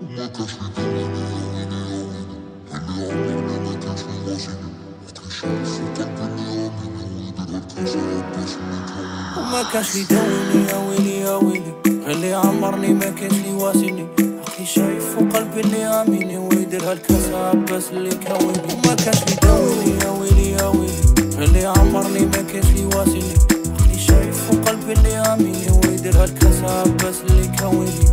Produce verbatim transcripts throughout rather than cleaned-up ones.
ما كانش بيدوني يا ويلي اللي عمرني ما كانش بيواسيني مكانش في قلبي اللي يامني وما كانش يدوني يا ويلي وما كانش لي داوني يا ويلي يا ويلي اللي عمرني ما كانش لي واسيني عقلي شايف وقلبي اللي ياميني ويدير هالكاس عباس اللي كاويني وما كانش لي داوني يا ويلي يا ويلي اللي عمرني ما كانش لي واسيني عقلي شايف وقلبي اللي ياميني ويدير هالكاس عباس اللي كاويني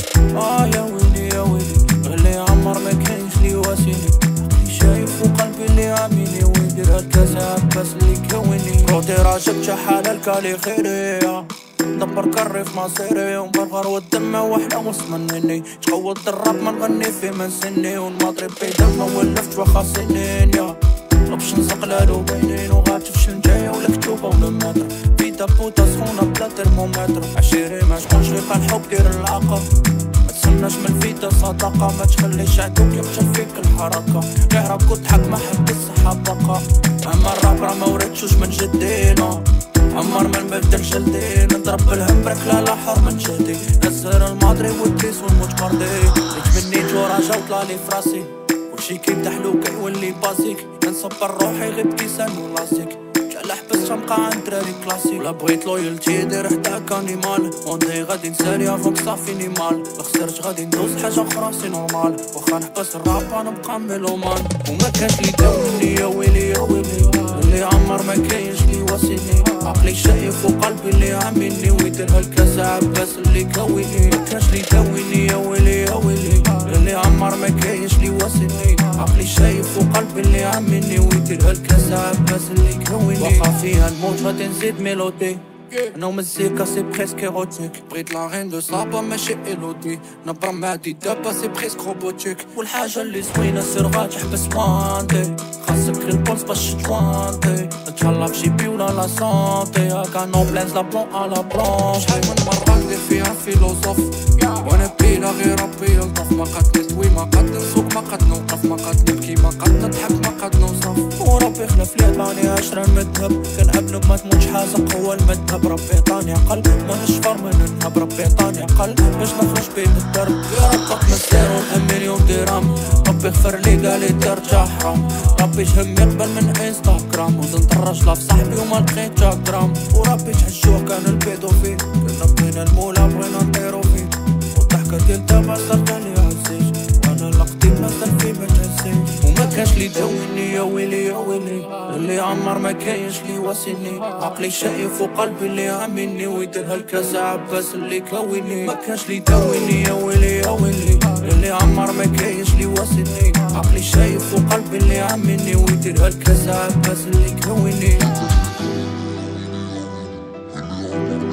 اه يا ويلي يا ويلي اللي عمر ما كانش لي واسيني عقلي شايف وقلبي اللي ياميني ويدير هالكاس عباس اللي كاويني روتي راشد شحال الكالي خيري دبر كري في مصيري ومبرغر والدمة وحدة وسمنني تقود الراب ما نغني في من سني والمضرب بيدمة ولفت واخا سنين يا طلبش نسقلالو بينين وغاتفش نجاية ولا كتوبة ولا متر في دبوطة سخونة بلا ترمومتر عشيري ما شكونش فيق الحب دير العقل متسناش من الفيدا صداقة ما تخليش عدوك يقتل فيك الحركة نهرب وتضحك ما حد السحاب بقى اما الراب راه موريتشوش من جدينا عمر ما نبدل جلدي نضرب بالهمبرك لا لا حر من جلدي نسر الماضري والتريس والموج مرضي جيت مني جورا جا وطلالي فراسي كلشي كيمدحلو كيولي بازيك نصبر روحي غير بكيسان ولاسيك جا حبس غنبقى عند دراري كلاسيك ولا بغيت لويالتي دير حداك انيمال وندي غادي نسالي افوك صافيني مال لخسرت غادي ندوز حاجة اخرى سي نورمال واخا نحبس الراب انا نبقى ميلومان وما كانش لي داوني يا ويلي يا ويلي اللي عمر ما كاينش لي واسيني عقلي شايف وقلبي اللي عاملني ويدير هالكاس عباس اللي كاويني ما كانش لي داوني يا ويلي يا ويلي اللي عمر ما كاينش لي واسيني عقلي شايف وقلبي اللي عاملني ويدير هالكاس عباس اللي كاويني واخا فيها الموت غادي نزيد ميلودي انا ومزيكا سي بريسك ايروتيك بغيت لا غين دو صابا ماشي ايلودي نبرا معدي دابا سي بريسك روبوتيك والحاجة اللي زوينة سير غاتي حبس واندي خاصك غير البونس باش تجوانتي نتهلا بشي بي ولا لا سونتي هاكا نو بلانز لا بلون على بلون شحال من مرة ندير فيها فيلوزوف وانا بينا غير ربي يلطف ما قد نسوي ما قد نسوق ما قد نوقف ما قد نبكي ما قد نضحك ما قد نوصف وربي خلف لي عطاني عشرة المذهب كنقبلو ما تموتش حازق هو المذهب ربي عطاني عقل ما نشفر من نهب ربي عطاني عقل باش نخرج بيه من الدرب يا ربك مسيرو مليون درهم ربي غفر لي قالي ترجع حرام ربي شهم يقبل من انستغرام وزنت الرجلة في صاحبي وما لقيتش جرام وربي تحشوه كان البيدوفيل كنا بغينا المولا بغينا نطيرو فيه والضحكة ديال دابا صرنا لي عزيز وانا لقطي مثل في ما تهزيش وما كانش لي داويني يا ويلي يا ويلي اللي عمر ما كاينش لي واسيني عقلي شايف وقلبي اللي عاملني ويدير هالكاس عباس اللي كاويني ما كانش لي داويني يا ويلي يا ويلي اللي عمر ما كاينش لي واسيني عقلي شايف وقلبي اللي عاملني ويدير هالكاس عباس اللي كاويني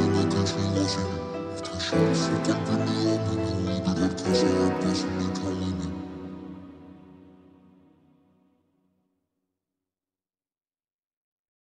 في قلبي اللي يامني ويدير هالكاس عباس اللي كاويني